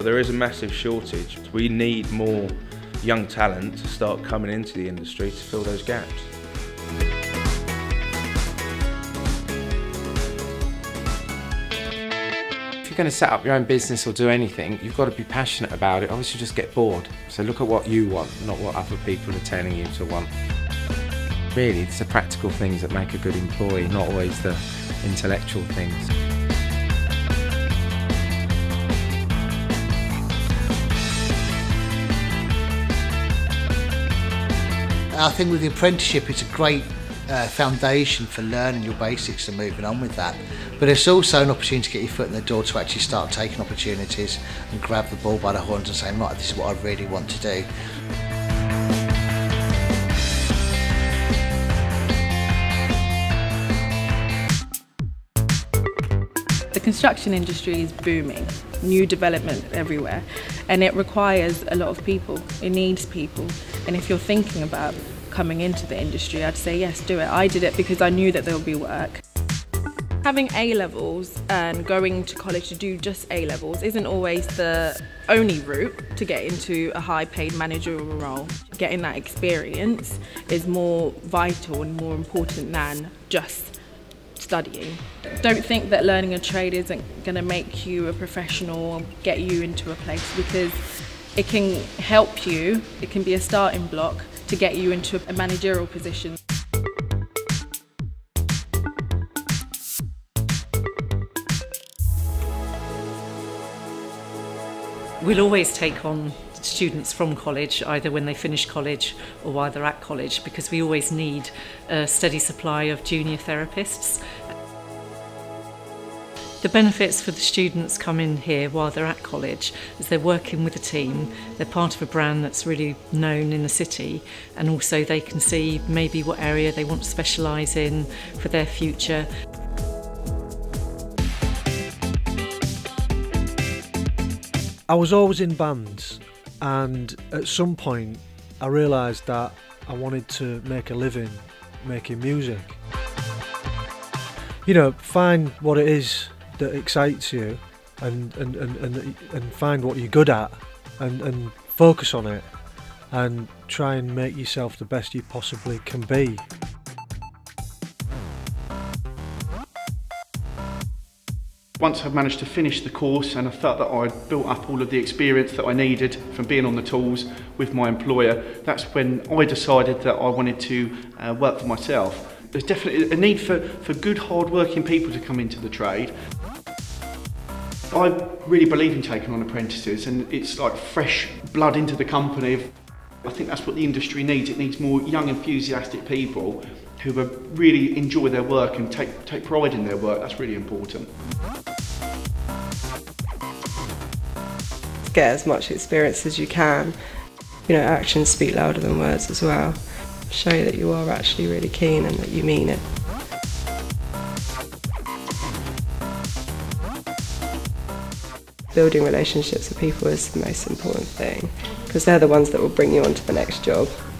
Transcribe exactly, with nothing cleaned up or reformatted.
There is a massive shortage. We need more young talent to start coming into the industry to fill those gaps. If you're going to set up your own business or do anything, you've got to be passionate about it, otherwise you just get bored. So look at what you want, not what other people are telling you to want. Really, it's the practical things that make a good employee, not always the intellectual things. I think with the apprenticeship it's a great uh, foundation for learning your basics and moving on with that. But it's also an opportunity to get your foot in the door to actually start taking opportunities and grab the ball by the horns and saying, right, this is what I really want to do. The construction industry is booming, new development everywhere, and it requires a lot of people, it needs people. And if you're thinking about coming into the industry, I'd say yes, do it. I did it because I knew that there would be work. Having A levels and going to college to do just A levels isn't always the only route to get into a high paid managerial role. Getting that experience is more vital and more important than just studying. Don't think that learning a trade isn't going to make you a professional or get you into a place, because it can help you, it can be a starting block to get you into a managerial position. We'll always take on students from college, either when they finish college or while they're at college, because we always need a steady supply of junior therapists. The benefits for the students coming here while they're at college is they're working with a team, they're part of a brand that's really known in the city, and also they can see maybe what area they want to specialise in for their future. I was always in bands, and at some point I realised that I wanted to make a living making music. You know, find what it is that excites you and, and, and, and, and find what you're good at and, and focus on it and try and make yourself the best you possibly can be. Once I'd managed to finish the course and I felt that I'd built up all of the experience that I needed from being on the tools with my employer, that's when I decided that I wanted to uh, work for myself. There's definitely a need for, for good, hard-working people to come into the trade. I really believe in taking on apprentices, and it's like fresh blood into the company. I think that's what the industry needs. It needs more young, enthusiastic people who really enjoy their work and take, take pride in their work. That's really important. Get as much experience as you can. You know, actions speak louder than words as well. Show that you are actually really keen and that you mean it. Building relationships with people is the most important thing, because they're the ones that will bring you on to the next job.